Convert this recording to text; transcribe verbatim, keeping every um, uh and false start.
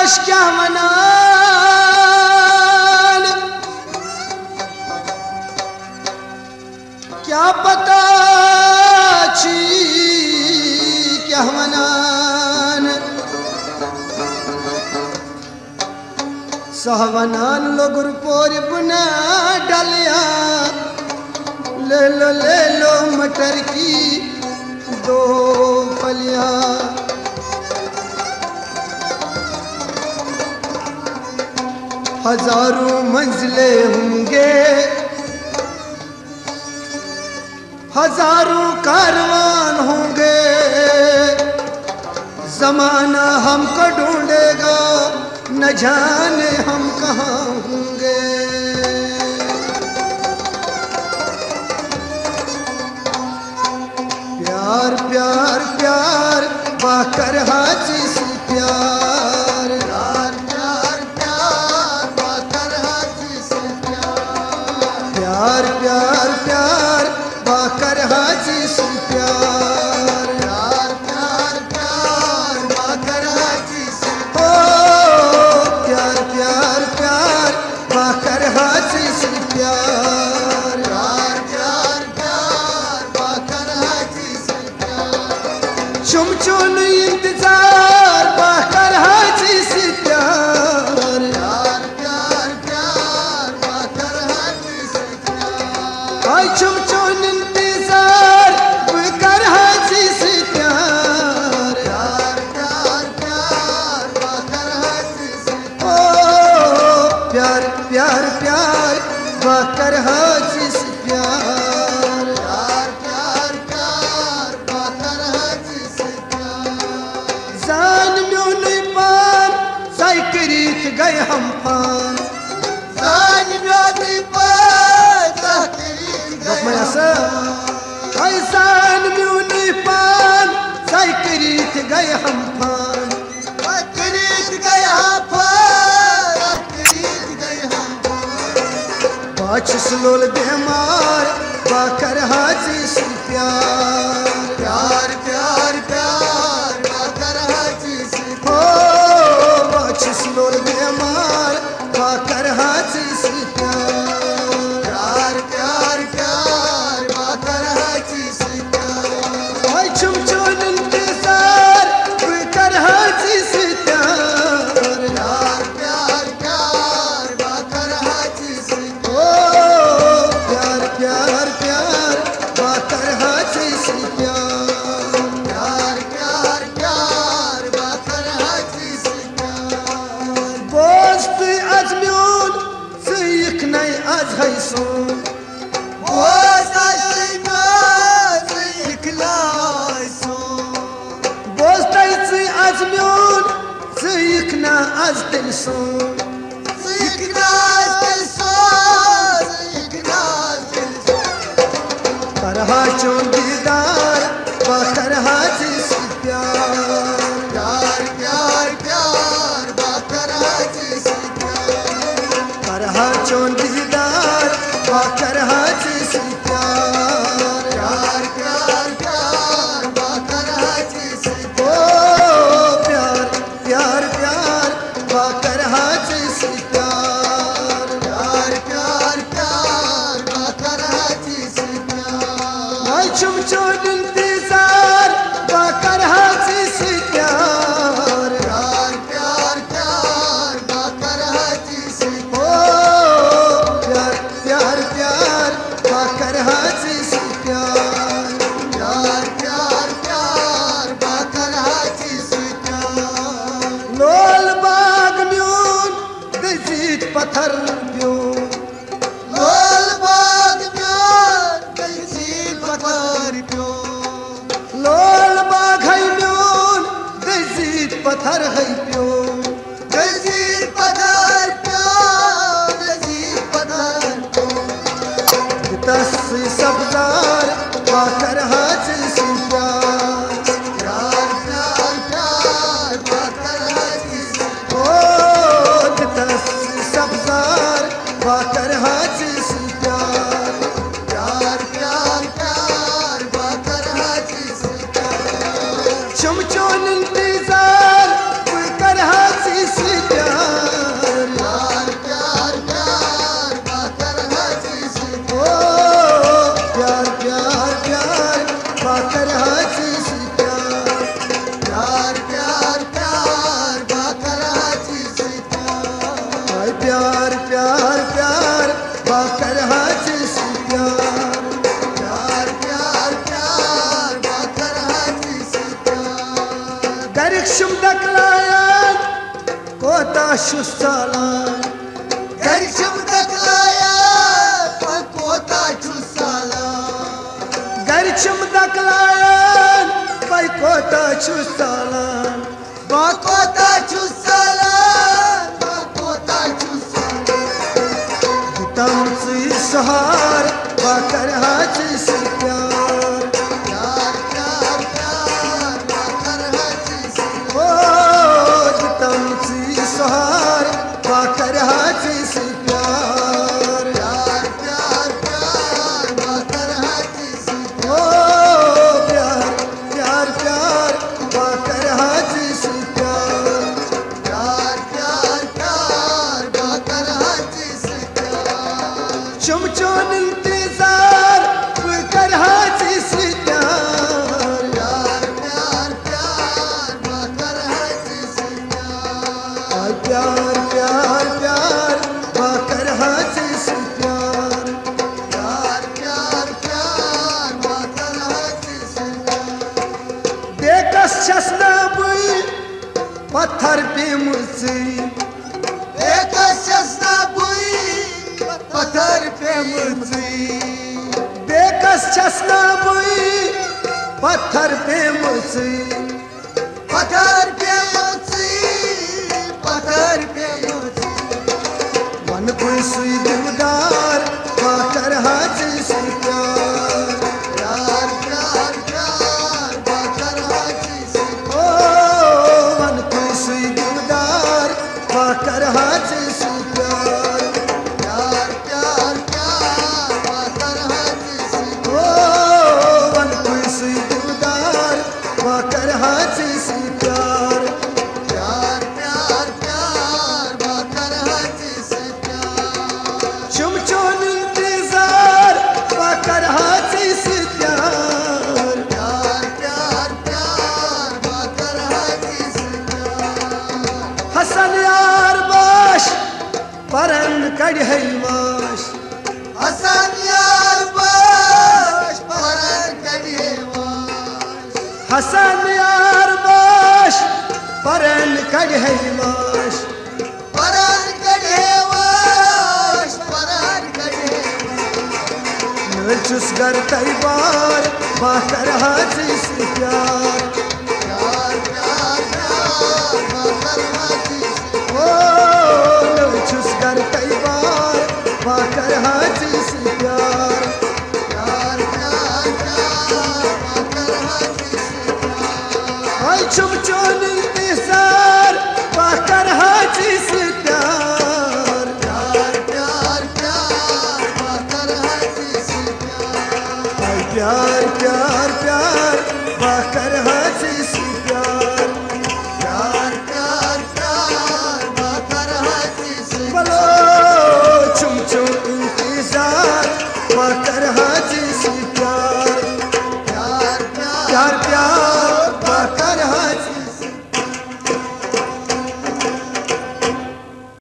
काश क्या वनान क्या पता छी क्या वनान सहवनान लोगुर पोर बुना डालिया ले लो ले लो मटर की दो फलियां हजारों मंजिले होंगे हजारों कारवान होंगे जमाना हमको ढूंढेगा न जाने हम कहाँ होंगे प्यार प्यार प्यार बाकर हाजी से प्यार प्यार प्यार प्यार बाकर हाजी से प्यार प्यार प्यार प्यार बाकर हाजी से प्यार प्यार प्यार प्यार बाकर हाजी से ओ प्यार प्यार प्यार बाकर हाजी से प्यार प्यार प्यार प्यार बाकर हाजी से प्यार चुम चुन इंतजार बाकर हाजी से प्यार प्यार प्यार प्यार बाकर हाजी से प्यार आई चुम चुन इंतजार बाकर हाजी से प्यार प्यार प्यार प्यार बाकर हाजी से ओ प्यार प्यार प्यार बाकर हाजी से प्यार प्यार प्यार प्यार बाकर हाजी से प्यार जान म्यों नहीं पान साई करीत गए हम पान जान म्यों नहीं पान साई करीत गए हम पान जान म्यों नहीं पान साई करीत गए हम पान करीत गए हम पान करीत गए हम पाँच सलोल बेमार बाकर हाजी से प्यार प्यार प्यार प्यार बाकर हाजी से ओ पाँच सलोल बेमार बाकर हाजी से प्यार प्यार प्यार बाकर हाजी से प्यार आई चुम चुन इंतजार बाकर हाजी से प्यार प्यार प्यार प्यार बाकर हाजी से ओ प्यार प्यार प्यार बाकर हाजी से प्यार प्यार प्यार प्यार बाकर हाजी से प्यार दोस्त अजम्योन से एक नई आज है सोन दोस्त अजम्योन से एक नई सोन दोस्त अजम्योन से एक ना आज दिल सोन एक ना आज दिल सोन एक ना आज दिल सोन करहा चों दीदार बाकर हाजी से प्यार प्यार प्यार प्यार बाकर हाजी से प्यार करहा चों दीदार बाकर हाजी से प्यार प्यार प्यार प्यार बाकर हाजी से ओ प्यार प्यार प्यार बाकर हाजी से प्यार प्यार प्यार प्यार बाकर हाजी से प्यार आई चुम चुन इंतजार बाकर हाजी से प्यार प्यार प्यार प्यार बाकर हाजी से ओ प्यार प्यार प्यार बाकर हाजी से प्यार प्यार प्यार प्यार बाकर हाजी से प्यार लोल बाग म्यून दजीत पत्थर म्यून लोल बाग म्यून दजीत पत्थर म्यून लोल बाग है म्यून दजीत पत्थर है म्यून दजीत पत्थर म्यून दजीत पत्थर म्यून दस सब्जार बाकर हाजी से प्यार प्यार प्यार प्यार बाकर हाजी से ओ दस सब्जार बाकर हाजी से प्यार प्यार प्यार प्यार बाकर हाजी से प्यार चुम चुन इंतजार बाकर हाजी से कोता छु सालान घर छम दकलाया पर कोता छु सालान घर छम दकलाया पर कोता छु सालान बा कोता छु सालान बा कोता छु सालान तम सी सहार बा कर हाथ से प्यार प्यार प्यार प्यार बा कर हाथ से ओ तम सी सहार बा कर हाथ से प्यार प्यार प्यार प्यार बा कर हाथ से ओ प्यार प्यार प्यार बा कर हाथ से प्यार प्यार प्यार प्यार बा कर हाथ से प्यार चुम चोन इंतजार कर हाथ से प्यार प्यार प्यार प्यार बा कर हाथ से प्यार प्यार प्यार प्यार बा कर हाथ से प्यार प्यार प्यार प्यार बा कर हाथ से बेकस चसना बुई पत्थर पे मुझसे बेकस चसना बुई पत्थर पे मुझसे बेकस चसना बुई पत्थर पे मुझसे पत्थर पे मुझसे पत्थर पे मुझसे मन कोई सुई दिलदार पाकर हाथ से प्यार प्यार प्यार प्यार पाकर हाथ से ओ मन कोई सुई दिलदार पाकर हाथ से प्यार प्यार प्यार प्यार पाकर हाथ से ओ मन कोई सुई दिलदार पाकर हाथ से प्यार प्यार प्यार प्यार पाकर हाथ से प्यार चुम चोन इंतजार पाकर हाथ से प्यार प्यार प्यार प्यार पाकर हाथ से प्यार हसन यार बाश परन कढ़ई वाश हसन यार बाश परन कढ़ई वाश हसन यार बाश परन कढ़ई वाश परन कढ़ई वाश परन कढ़ई नचुस गर कई बार पाकर हाथ से प्यार प्यार प्यार प्यार पाकर हाथ से ओ नचुस गर कई बार पाकर हाथ से प्यार प्यार प्यार प्यार पाकर हाथ से प्यार आई चुम चोन इंतजार पाकर हाथ से प्यार प्यार प्यार प्यार पाकर हाथ से प्यार आई प्यार प्यार प्यार पाकर हाथ से प्यार प्यार प्यार प्यार पाकर हाथ से बोलो चुम चुम इंतजार पाकर हाथ से प्यार प्यार प्यार प्यार